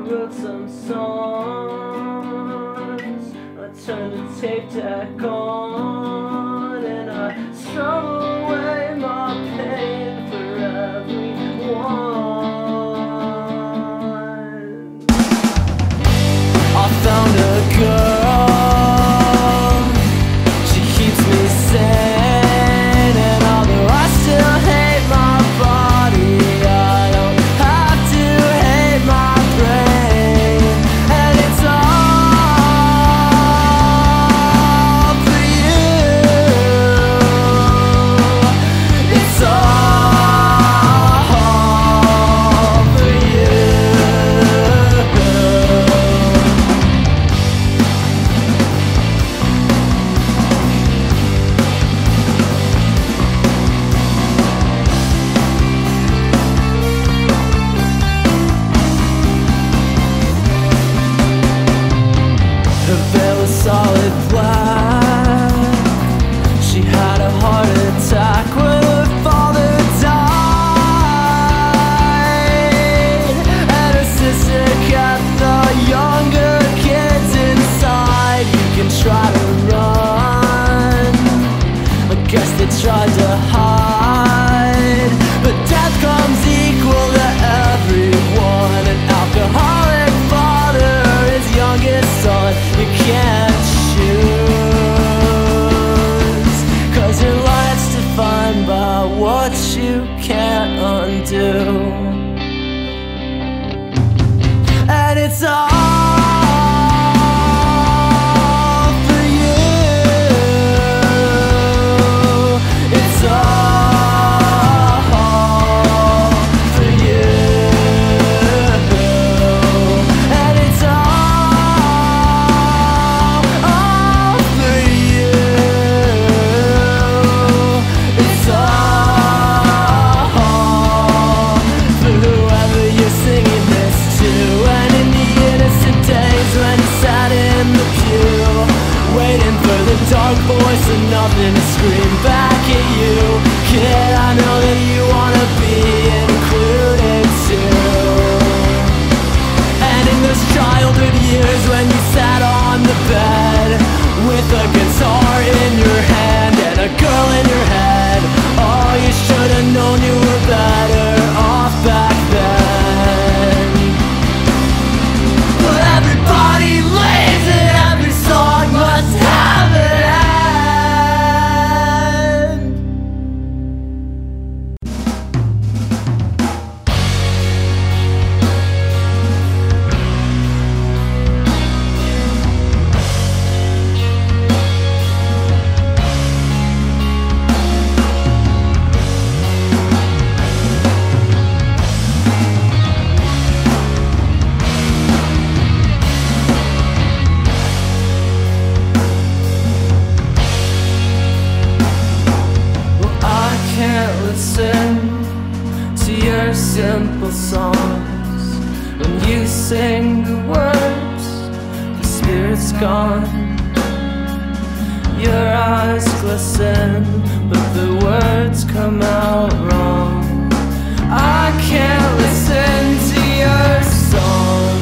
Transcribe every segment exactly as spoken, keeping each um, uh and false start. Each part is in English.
wrote some songs. I turned the tape deck on and I strung away my pain for everyone. I found a girl, she keeps me sane, and although I still hate my body, I don't have to hate my brain. And it's all for you. It's all for you. Her veil was solid black. She had a heart attack when her father died, and her sister kept the younger kids inside. You can try to run, I guess they tried to hide, but death comes equal to everyone. An alcoholic father, his youngest son. You can't choose, 'cause your life's defined by what you can't undo. And it's all for you. It's all for you. And it's all, all for you. It's all for whoever you're singing this to. And in the innocent days when you sat in the pew, waiting for the dark voice and nothing to scream back at you. Kid, I know that you wanna be included too. And in those childhood years when you sat on the bed with a guitar in your hand and a girl in your head, oh, you should've known you were better off back then. But everybody lays it, every song must have an end. Well, I can't listen to your simple songs. When you sing the words, the spirit's gone. Your eyes glisten, but the words come out wrong. I can't listen to your song.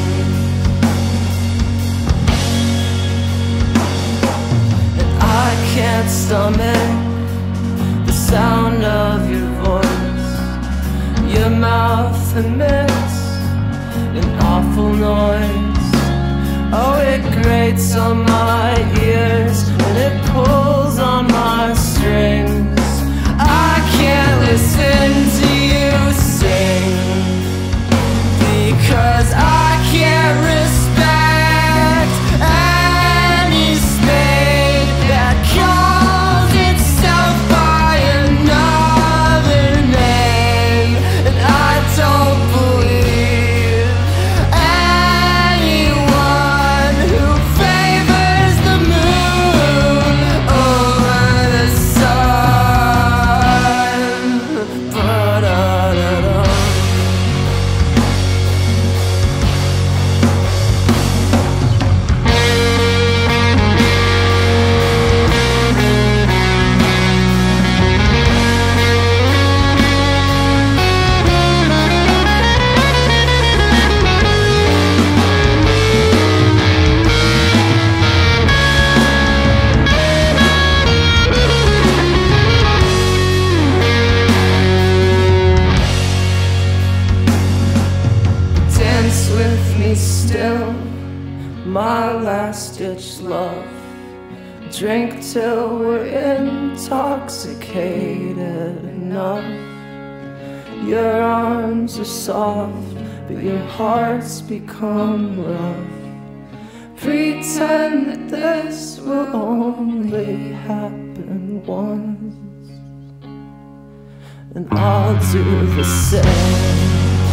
And I can't stomach the sound of your voice. Your mouth emits an awful noise. Oh, it grates on my ears and it pulls on my strings. I can't listen to you sing, because I can't respect any spade that calls itself by another name. And I don't believe anyone who favors the moon over the sun. Ba-da-da-da. with me still, my last ditch love. Drink till we're intoxicated enough. Your arms are soft, but your heart's become rough. Pretend that this will only happen once, and I'll do the same.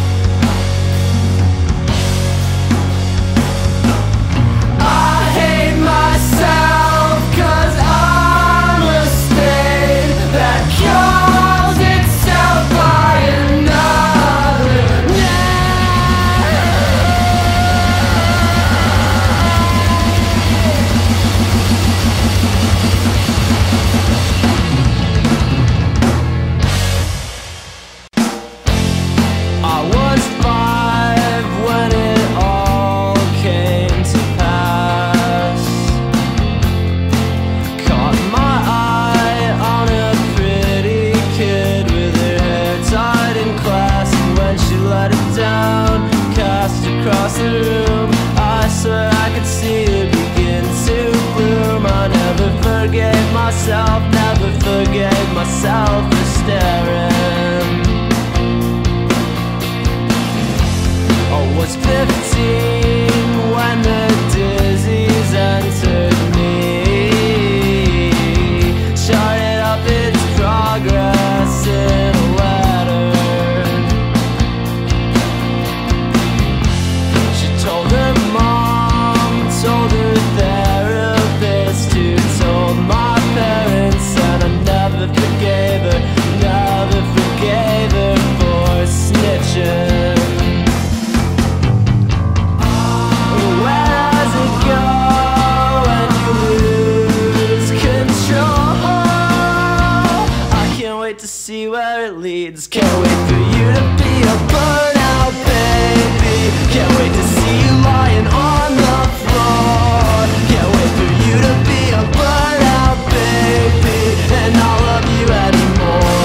I hate myself 'cause I'm a stain that calls itself by another I was five when it all came to pass. Caught my eye on a pretty kid with her hair tied in class, and when she let it down, cast across the room, I swear I could see it begin to bloom. I never forgave myself, never forgave myself for staring. I was fifteen when the disease entered me, charted up its progress in a letter. She told her mom, told her therapist, who told my parents, and I never forgave her, never forgave her for snitching. Where does it go when you lose control? I can't wait to see where it leads. Can't wait for you to be a burnout, baby. Can't wait to see you lying on the floor. Can't wait for you to be a burnout, baby, and I'll love you anymore.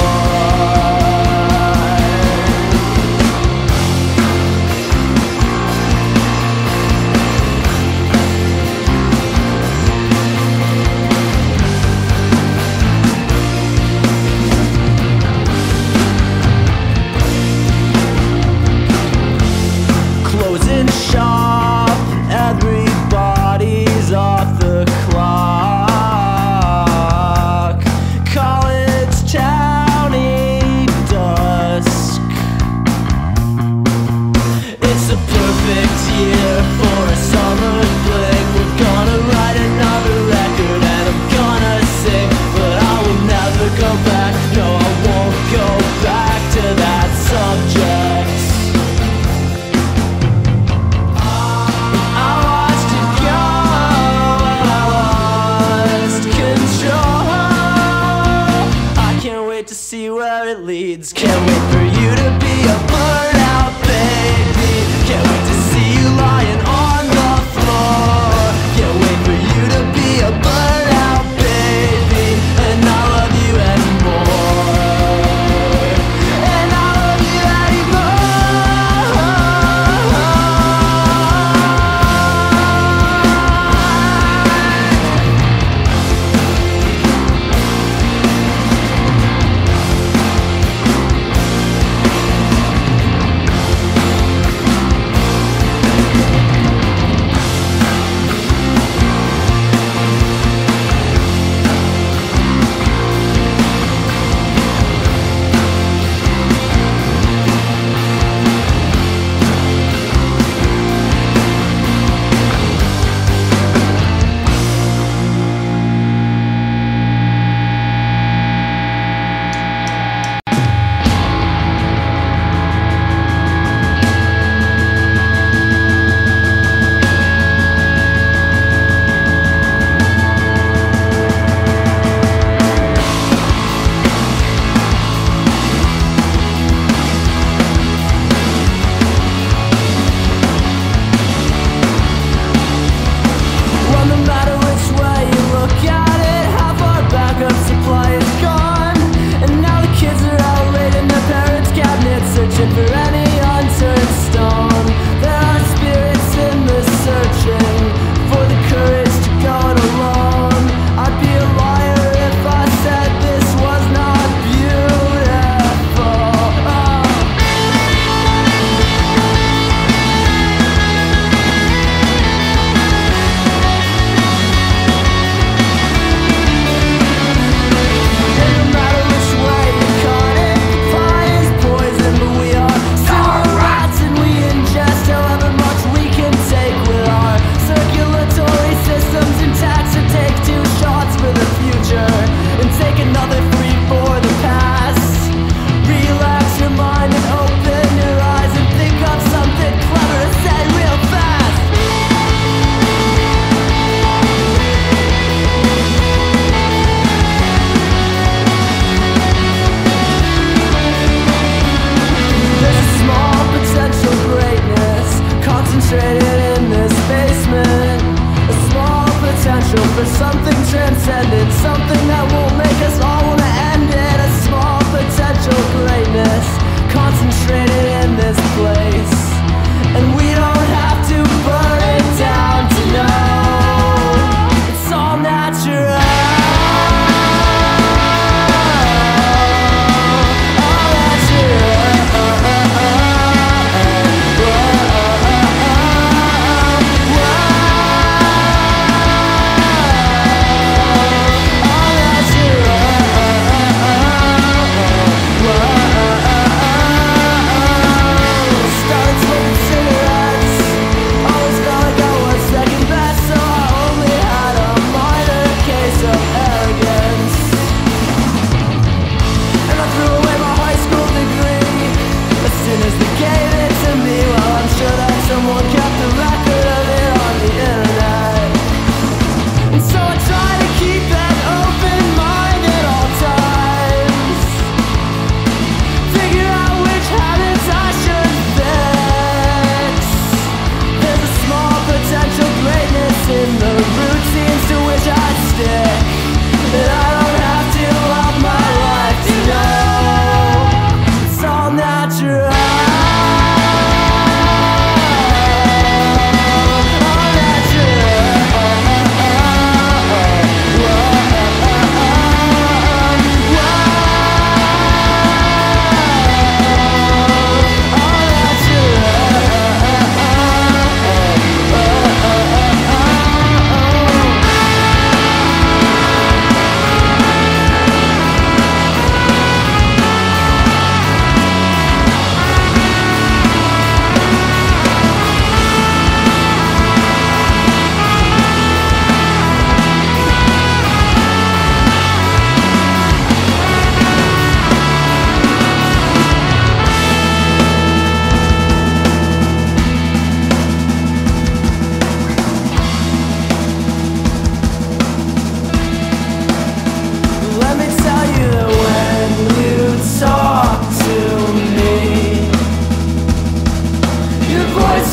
Closing shop, everybody's off the clock. College towny dusk. It's a perfect year for a summer flick. We're gonna write another record and I'm gonna sing, but I will never go back. No, I won't go back to that subject. I watched it go, I lost control. I can't wait to see where it leads. Can't wait for you to be a burnout, baby. Can't wait to see you lying on the floor. Can't wait for you to be a burnout, baby, and I love you anymore. And I love you anymore.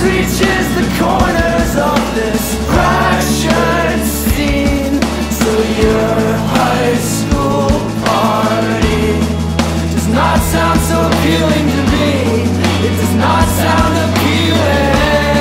reaches the corners of this fractured scene. So your high school party does not sound so appealing to me. It does not sound appealing.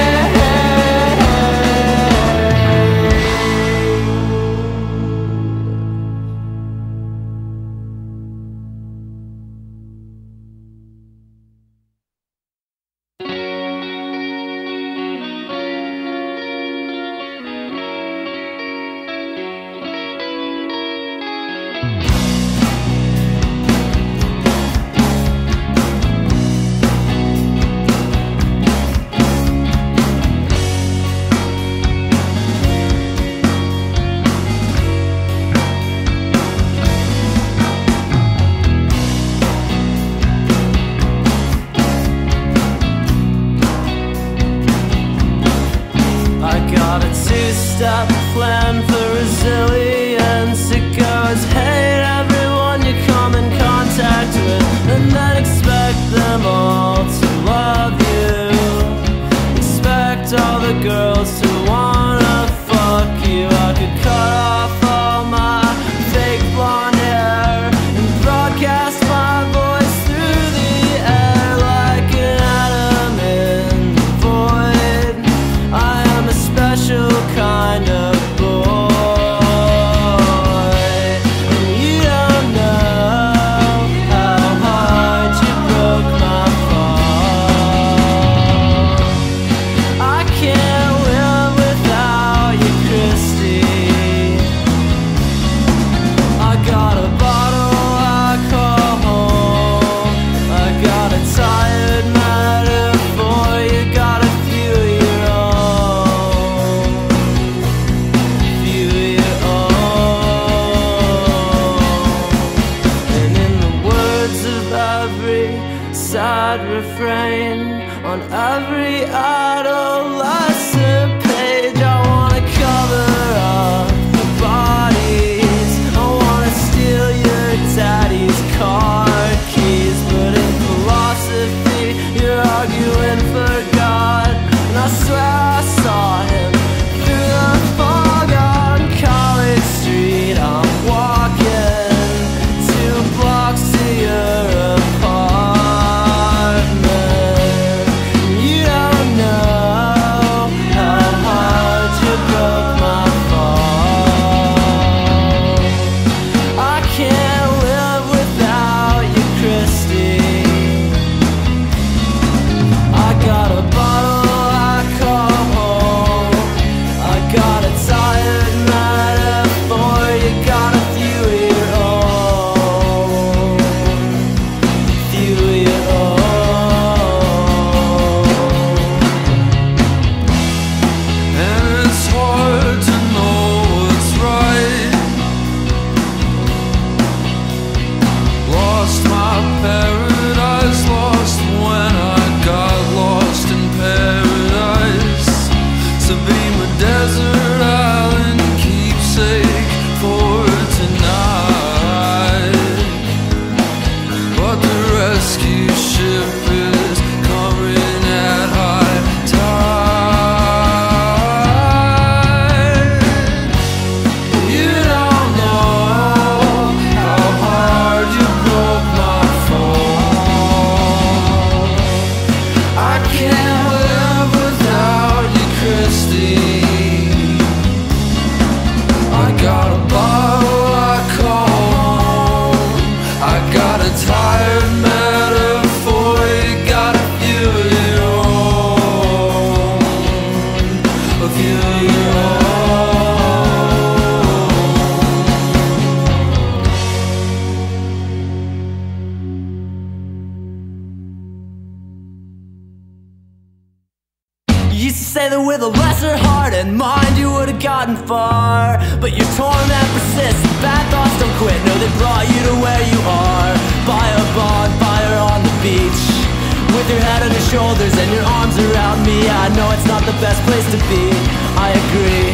say that with a lesser heart and mind you would have gotten far, but your torment persists, bad thoughts don't quit. No, they brought you to where you are, by a bonfire on the beach, with your head on your shoulders and your arms around me. I know it's not the best place to be, I agree,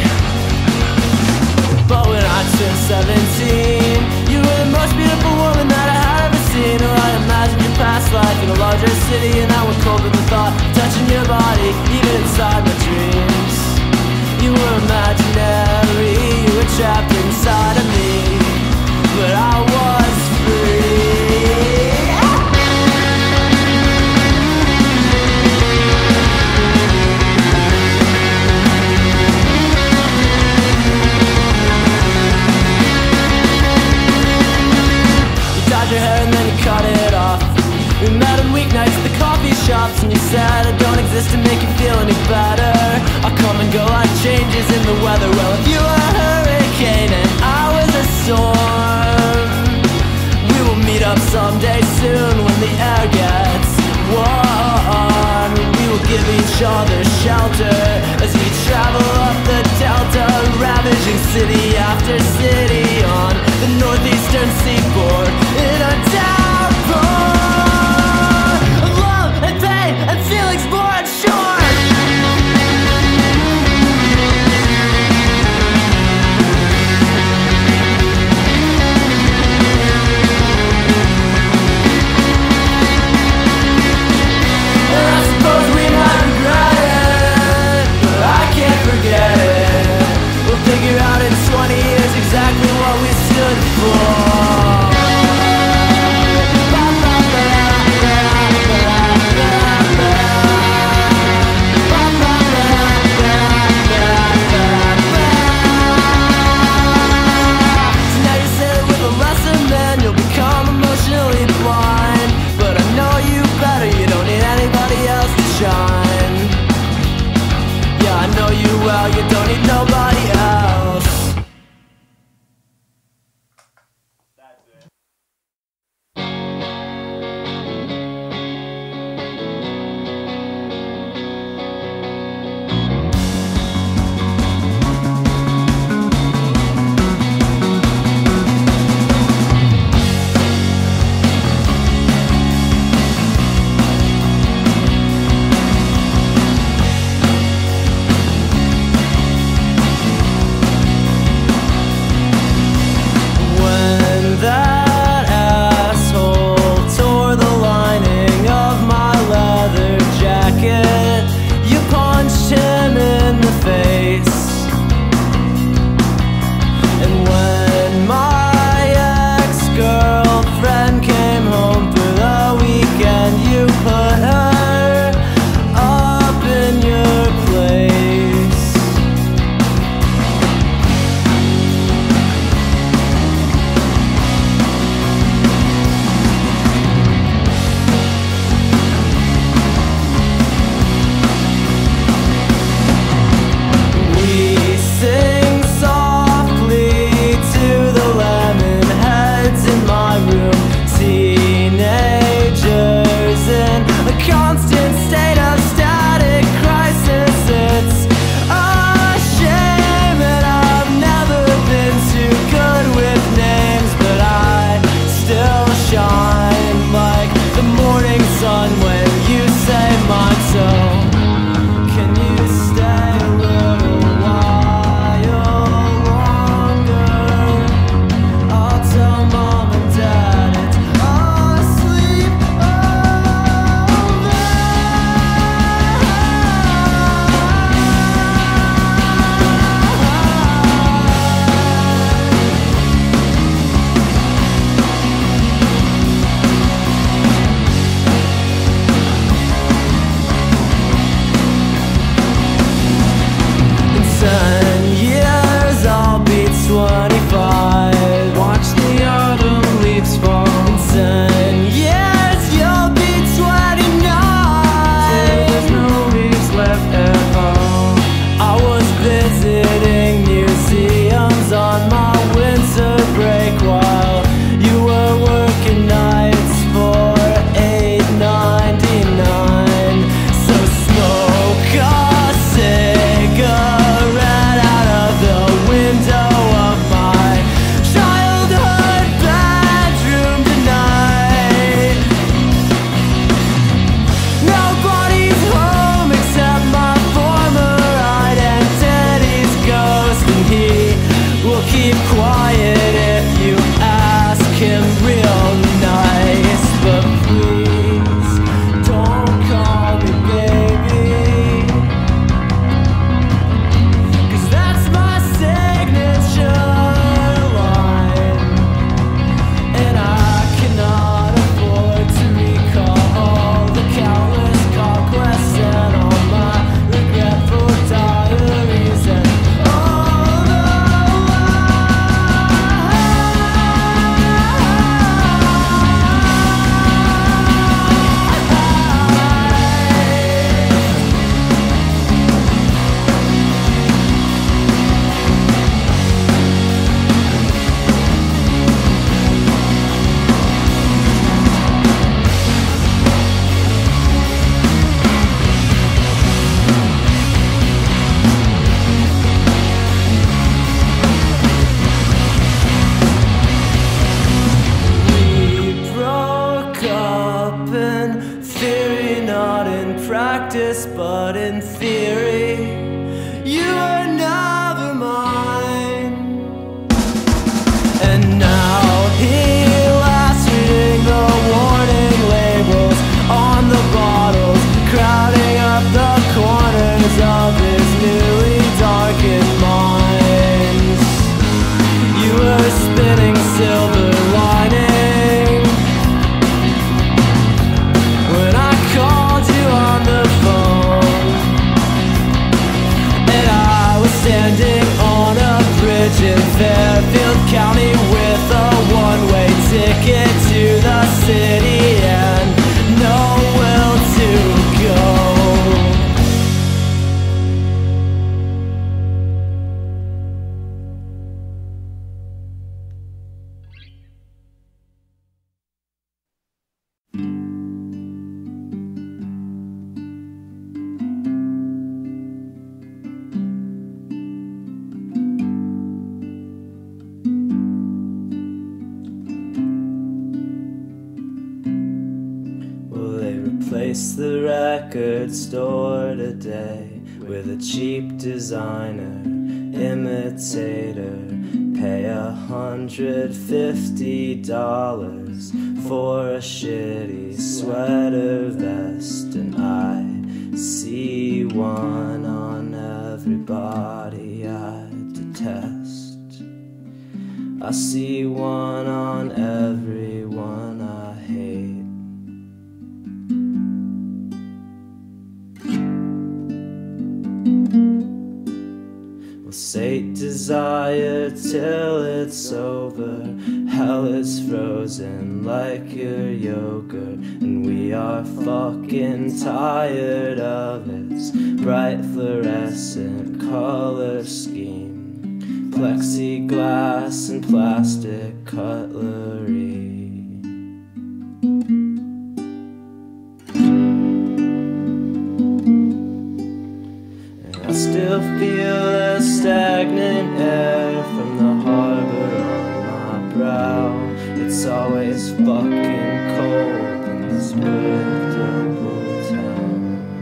but when I turned seventeen, you were the most beautiful woman that I had ever seen. Or I imagined your past life in a larger city, and I was cold with the thought of touching your body, even if any better. I come and go like changes in the weather. Well, if you were a hurricane and I was a storm, we will meet up someday soon when the air gets warm. We will give each other shelter as we travel up the delta, ravaging city after city on the northeastern seaboard in a downpour of love and pain and feelings born short. I suppose we might regret it, but I can't forget it. We'll figure out in twenty years exactly what we stood for. Well, you don't need nobody else. That's it. theory. You were never mine. And now he laughs, reading the warning labels on the bottles, crowding up the corners of his newly darkened minds. You were spinning silver lining when I called you on the phone, and I was standing on a bridge in Fairfield County with a one-way ticket to the city and no will to go. Replace the record store today with a cheap designer imitator. Pay a hundred fifty dollars for a shitty sweater vest, and I see one on everybody I detest. I see one on everyone I hate. Sate desire till it's over. Hell is frozen like your yogurt, and we are fucking tired of its bright fluorescent color scheme, plexiglass and plastic cutlery. I still feel the stagnant air from the harbor on my brow. It's always fucking cold in this predictable town.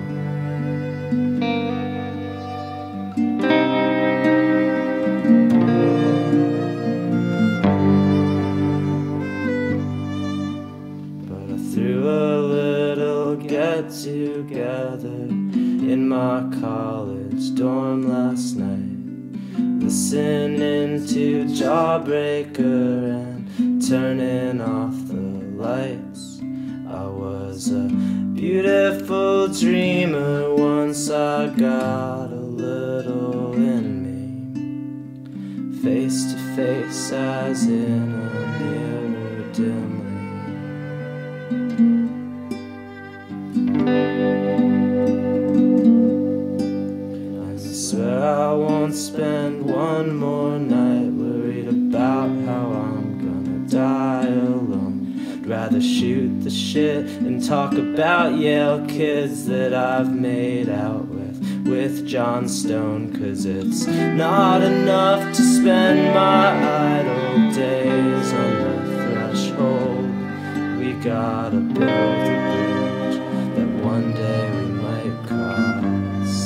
But I threw a little get-together in my college dorm last night, listening to Jawbreaker and turning off the lights. I was a beautiful dreamer once I got a little in me, face to face as in a mirror dimly. I won't spend one more night worried about how I'm gonna die alone. I'd rather shoot the shit and talk about Yale kids that I've made out with, with Jon Stone, 'cause it's not enough to spend my idle days on the threshold. We gotta build a bridge that one day we might cross.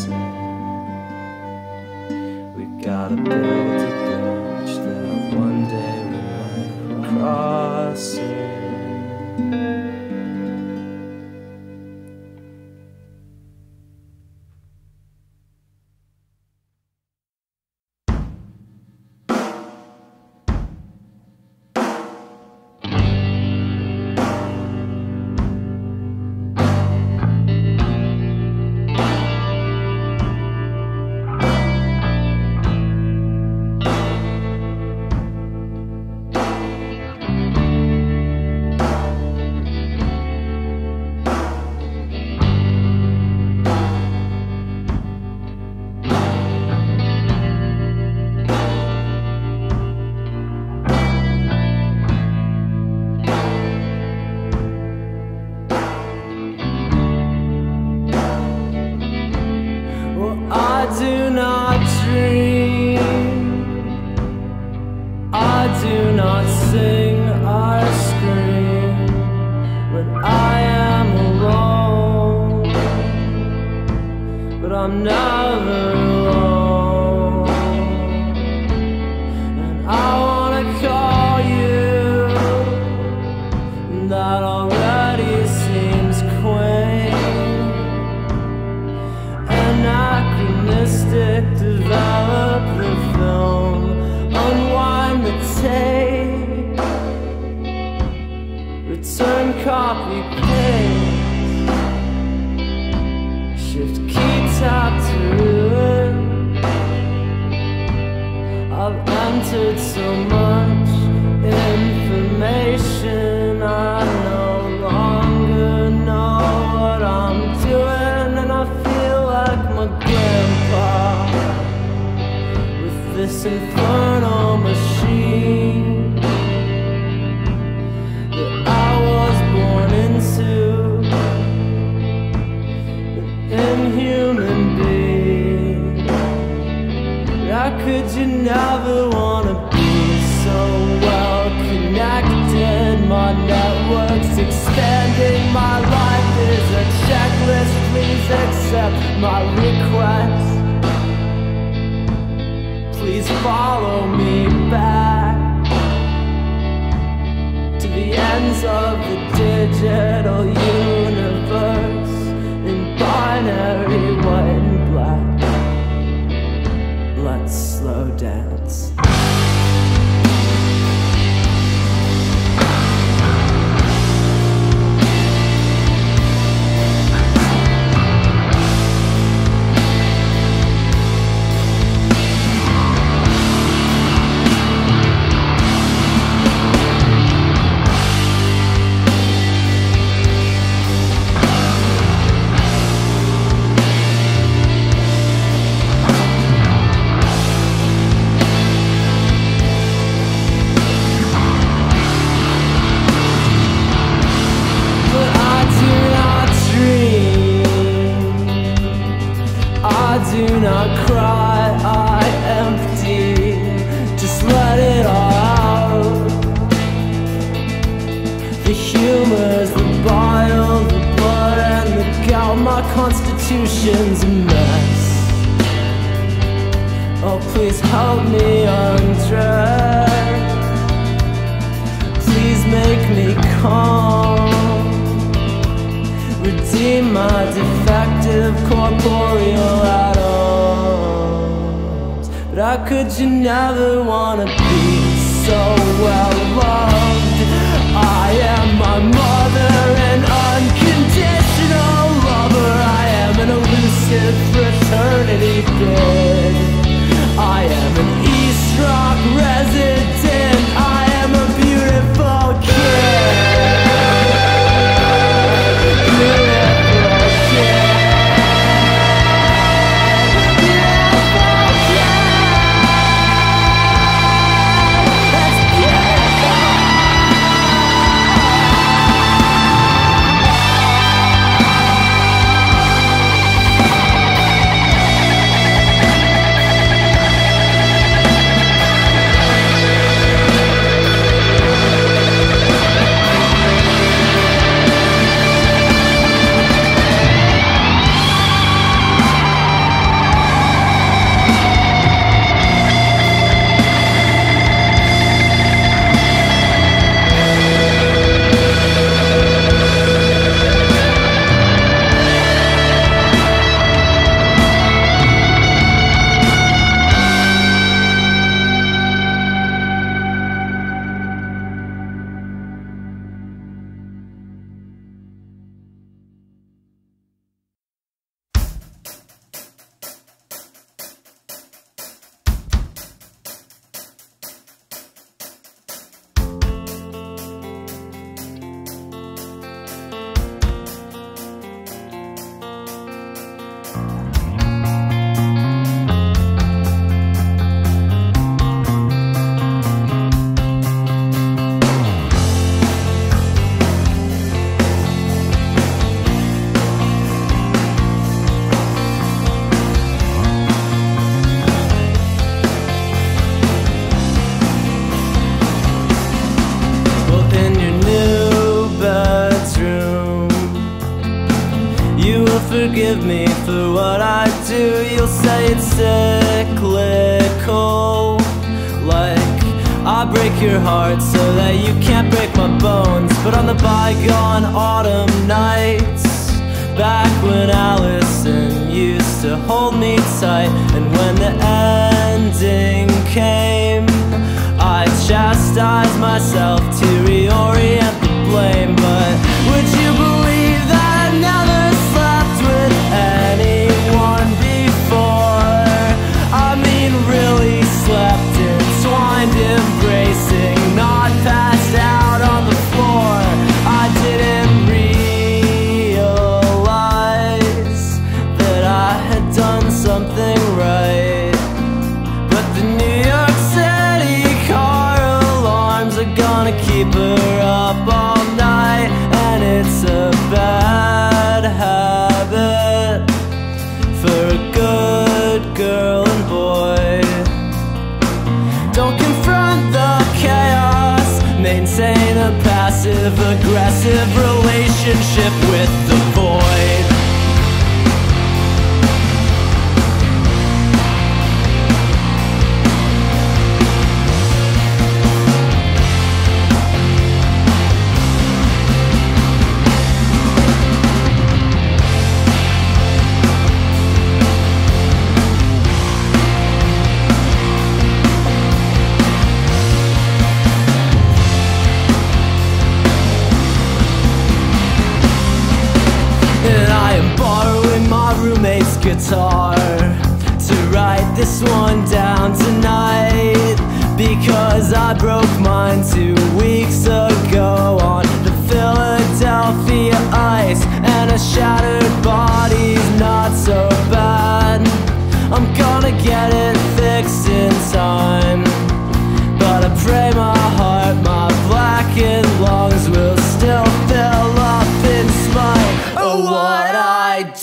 Gotta build a bridge that one day we might cross it. I'm not never alone. And I wanna call you, that already seems quaint, anachronistic. Develop the film, unwind the tape, return, copy, paste, shift key, tap to ruin. I've entered so much information, I no longer know what I'm doing, and I feel like my grandpa with this infernal machine that I was born into, an inhuman being. How could you never wanna be so well connected? My network's expanding, my life is a checklist. Please accept my request. Please follow me back to the ends of the digital universe in binary white and black. Let's slow dance. Do not cry, I empty, just let it all out. The humors, the bile, the blood and the gout, my constitution's a mess. Oh, please help me undress. Please make me calm. Redeem my defective corporeal atoms. But how could you never wanna be so well loved? I am my mother, an unconditional lover. I am an elusive fraternity bid. I am an East Rock resident. I am a beautiful kid. forgive me for what I do. You'll say it's cyclical, like I break your heart so that you can't break my bones. But on the bygone autumn nights, back when Allison used to hold me tight, and when the ending came, I chastised myself to reorient the blame. But would you believe that I never slept with anyone before? I mean really slept, entwined, embracing, not passed out on the floor. I didn't realize that I had done something right. But the New York City car alarms are gonna keep her up all night, and it's a bad habit for a good girl and boy. Don't confront the chaos, maintain a passive-aggressive relationship with the void. Roommate's guitar to write this one down tonight, because I broke mine two weeks ago on the Philadelphia ice, and a shattered body's not so bad. I'm gonna get it fixed in time, but I pray my heart, my blackened lungs will still fill up in spite of what I do.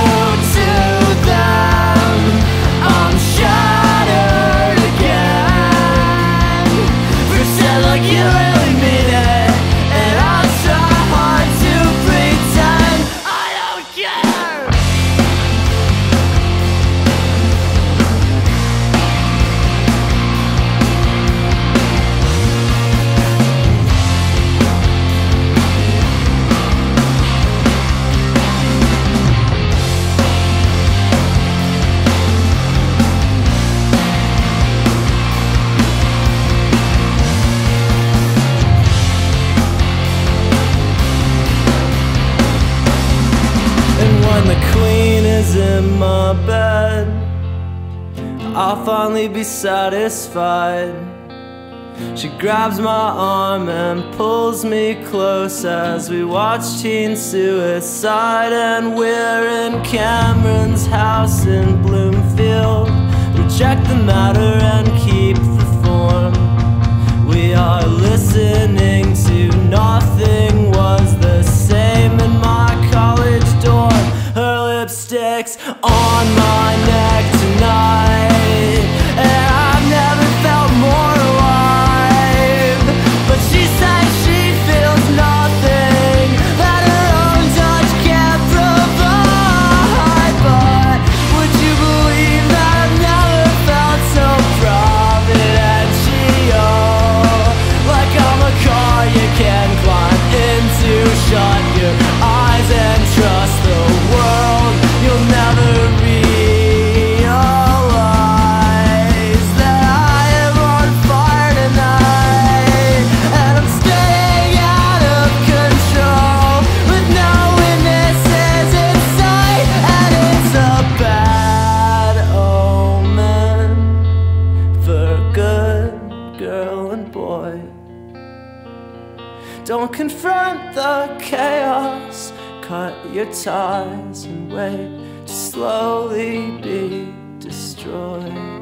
I'm shattered again. Pretend like you really mean it, and I'll try hard to pretend I don't care. When the queen is in my bed, I'll finally be satisfied. She grabs my arm and pulls me close as we watch teen suicide. And we're in Cameron's house in Bloomfield. Reject the matter and keep the form. We are listening to Nothing Was the Same in my college dorm. Her lipstick's on my neck tonight, and I've never felt more alive. But she says she feels nothing that her own touch can't provide. But would you believe that I've never felt so providential? Like I'm a car you can climb into, shut your eyes and trust the world. You'll never realize that I am on fire tonight, and I'm staying out of control with no witnesses in sight. And it's a bad omen for a good girl and boy. Don't confront the chaos, cut your ties and wait to slowly be destroyed.